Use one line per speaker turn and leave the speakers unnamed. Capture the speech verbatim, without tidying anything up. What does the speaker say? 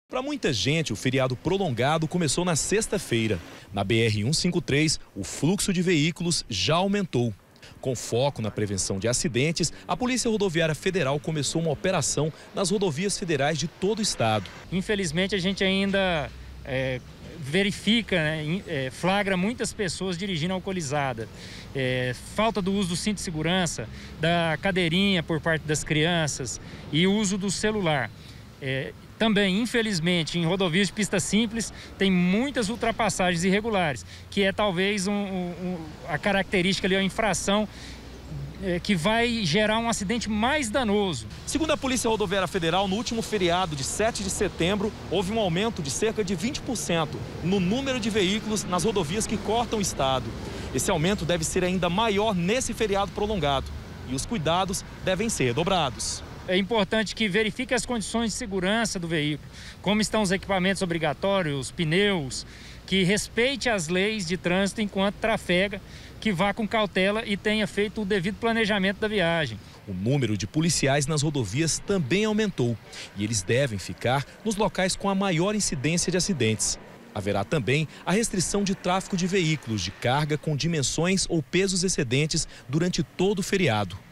Para muita gente, o feriado prolongado começou na sexta-feira. Na B R cento e cinquenta e três, o fluxo de veículos já aumentou. Com foco na prevenção de acidentes, a Polícia Rodoviária Federal começou uma operação nas rodovias federais de todo o estado.
Infelizmente, a gente ainda é, verifica, né, é, flagra muitas pessoas dirigindo alcoolizada. É, falta do uso do cinto de segurança, da cadeirinha por parte das crianças e o uso do celular. É, Também, infelizmente, em rodovias de pista simples, tem muitas ultrapassagens irregulares, que é talvez um, um, a característica ali, a infração é, que vai gerar um acidente mais danoso.
Segundo a Polícia Rodoviária Federal, no último feriado de sete de setembro, houve um aumento de cerca de vinte por cento no número de veículos nas rodovias que cortam o estado. Esse aumento deve ser ainda maior nesse feriado prolongado e os cuidados devem ser dobrados.
É importante que verifique as condições de segurança do veículo, como estão os equipamentos obrigatórios, os pneus, que respeite as leis de trânsito enquanto trafega, que vá com cautela e tenha feito o devido planejamento da viagem.
O número de policiais nas rodovias também aumentou e eles devem ficar nos locais com a maior incidência de acidentes. Haverá também a restrição de tráfego de veículos de carga com dimensões ou pesos excedentes durante todo o feriado.